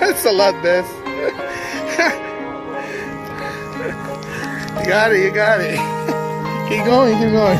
That's a lot, Bess. You got it, you got it. Keep going, keep going.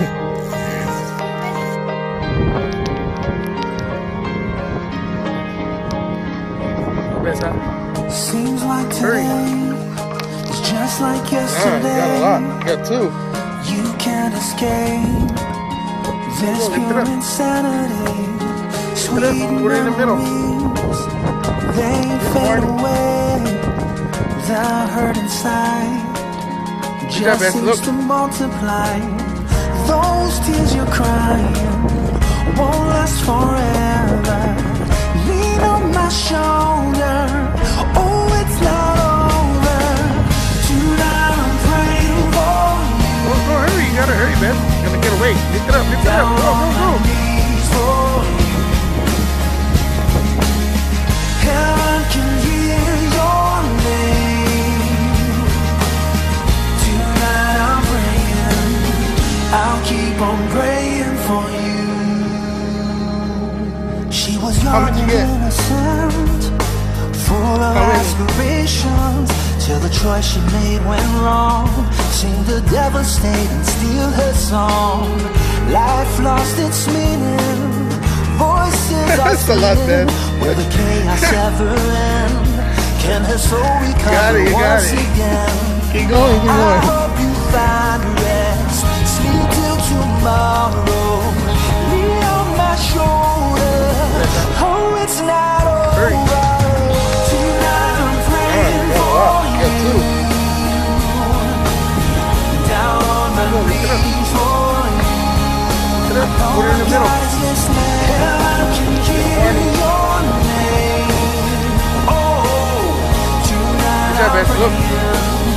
Bess, huh? Seems like today is just like yesterday. You got a lot. You got two. You can't escape this pure insanity. Sweet memories, they fade away without hurt inside. Just seems to multiply. Those tears you're crying won't last forever. Lean on my shoulder. Oh, it's not over. Tonight I'm praying for you. Go, hurry. You gotta hurry, man. You're gonna get away. Lift it up, lift it up. Go, go, go. Heaven can hear your name. Tonight I'm praying. I'll keep on praying for you. She was young and innocent, full of aspirations, till the choice she made went wrong. Seemed to devastate and steal her song. Life lost its meaning. Voices are singing. Will the chaos ever end? Can her soul recover once again? Keep going, keep going. I hope you find rest. Sleep till tomorrow. Lean on my shoulder. Oh, it's not over. Tonight I'm praying for you. Down on my knees for you. I know God is listening. Heaven can hear your name. Oh, tonight I'm praying.